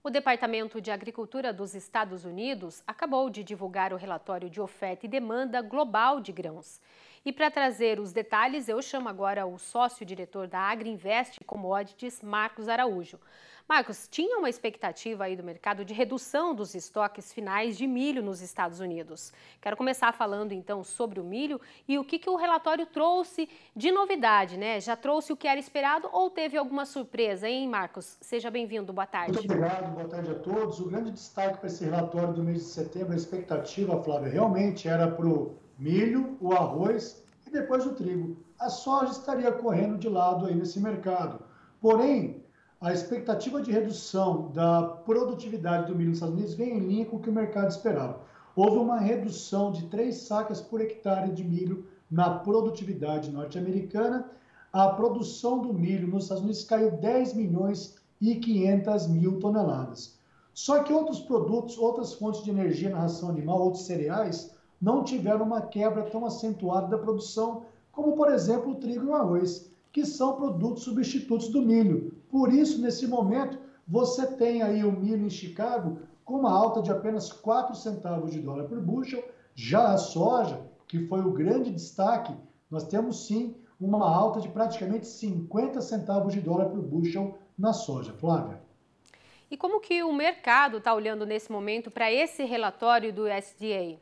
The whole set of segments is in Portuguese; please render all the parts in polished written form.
O Departamento de Agricultura dos Estados Unidos acabou de divulgar o relatório de oferta e demanda global de grãos. E para trazer os detalhes, eu chamo agora o sócio-diretor da Agriinvest Commodities, Marcos Araújo. Marcos, tinha uma expectativa aí do mercado de redução dos estoques finais de milho nos Estados Unidos. Quero começar falando então sobre o milho e o que o relatório trouxe de novidade, né? Já trouxe o que era esperado ou teve alguma surpresa, hein, Marcos? Seja bem-vindo, boa tarde. Muito obrigado, boa tarde a todos. O grande destaque para esse relatório do mês de setembro, a expectativa, Flávia, realmente era para o milho, o arroz e depois o trigo. A soja estaria correndo de lado aí nesse mercado. Porém, a expectativa de redução da produtividade do milho nos Estados Unidos vem em linha com o que o mercado esperava. Houve uma redução de 3 sacas por hectare de milho na produtividade norte-americana. A produção do milho nos Estados Unidos caiu 10 milhões e 500 mil toneladas. Só que outros produtos, outras fontes de energia na ração animal, outros cereais, não tiveram uma quebra tão acentuada da produção, como, por exemplo, o trigo e o arroz, que são produtos substitutos do milho. Por isso, nesse momento, você tem aí o milho em Chicago com uma alta de apenas 4 centavos de dólar por bushel. Já a soja, que foi o grande destaque, nós temos sim uma alta de praticamente 50 centavos de dólar por bushel na soja. Flávia. E como que o mercado está olhando nesse momento para esse relatório do USDA?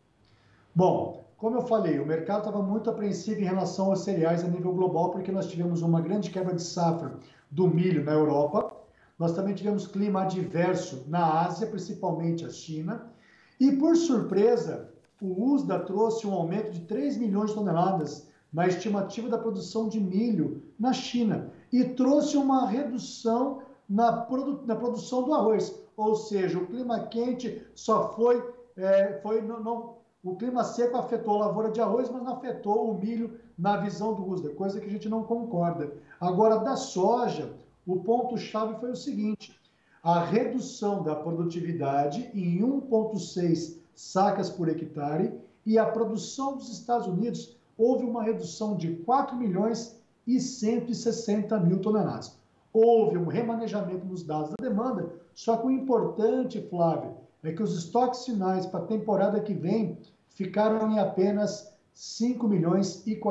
Bom, como eu falei, o mercado estava muito apreensivo em relação aos cereais a nível global, porque nós tivemos uma grande quebra de safra do milho na Europa, nós também tivemos clima adverso na Ásia, principalmente a China, e por surpresa, o USDA trouxe um aumento de 3 milhões de toneladas na estimativa da produção de milho na China, e trouxe uma redução na produção do arroz, ou seja, o clima quente só o clima seco afetou a lavoura de arroz, mas não afetou o milho na visão do USDA, coisa que a gente não concorda. Agora, da soja, o ponto-chave foi o seguinte: a redução da produtividade em 1,6 sacas por hectare e a produção dos Estados Unidos houve uma redução de 4 milhões e 160 mil toneladas. Houve um remanejamento nos dados da demanda, só que o importante, Flávio, é que os estoques finais para a temporada que vem ficaram em apenas 5 milhões e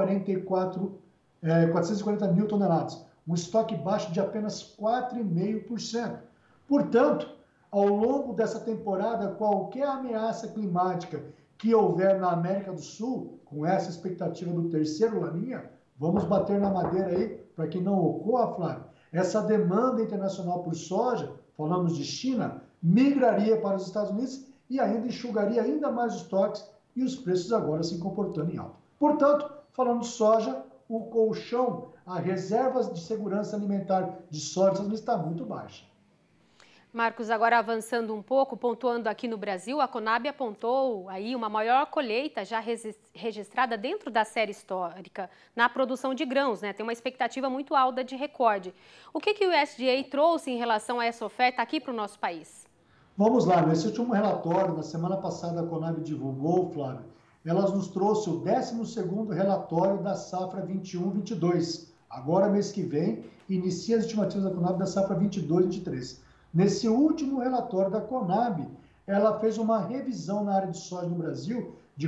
440 mil toneladas, um estoque baixo de apenas 4,5%. Portanto, ao longo dessa temporada, qualquer ameaça climática que houver na América do Sul, com essa expectativa do terceiro Laninha, vamos bater na madeira aí para que não ocorra, Flávio. Essa demanda internacional por soja, falamos de China, migraria para os Estados Unidos e ainda enxugaria ainda mais os estoques e os preços agora se comportando em alta. Portanto, falando de soja, o colchão, a reservas de segurança alimentar de soja dos Estados Unidos está muito baixa. Marcos, agora avançando um pouco, pontuando aqui no Brasil, a Conab apontou aí uma maior colheita já registrada dentro da série histórica na produção de grãos, né? Tem uma expectativa muito alta de recorde. O que o USDA trouxe em relação a essa oferta aqui para o nosso país? Vamos lá, nesse último relatório, na semana passada a Conab divulgou, Flávio, ela nos trouxe o 12º relatório da safra 21-22. Agora, mês que vem, inicia as estimativas da Conab da safra 22-23. Nesse último relatório da Conab, ela fez uma revisão na área de soja no Brasil de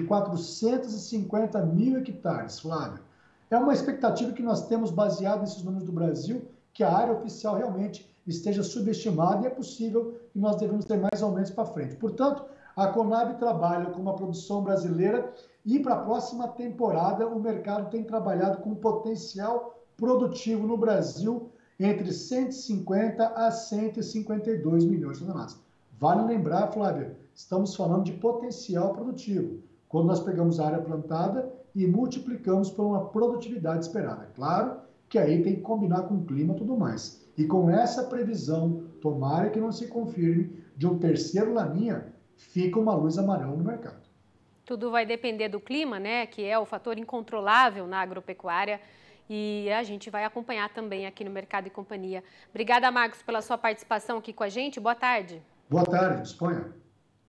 450 mil hectares, Flávio. É uma expectativa que nós temos baseado nesses números do Brasil, que a área oficial realmente esteja subestimada e é possível que nós devemos ter mais aumentos para frente. Portanto, a Conab trabalha com uma produção brasileira e para a próxima temporada o mercado tem trabalhado com um potencial produtivo no Brasil entre 150 a 152 milhões de toneladas. Vale lembrar, Flávia, estamos falando de potencial produtivo, quando nós pegamos a área plantada e multiplicamos por uma produtividade esperada. Claro que aí tem que combinar com o clima e tudo mais. E com essa previsão, tomara que não se confirme, de um terceiro Laninha, fica uma luz amarela no mercado. Tudo vai depender do clima, né, que é o fator incontrolável na agropecuária. E a gente vai acompanhar também aqui no Mercado e Companhia. Obrigada, Marcos, pela sua participação aqui com a gente. Boa tarde. Boa tarde, disponha.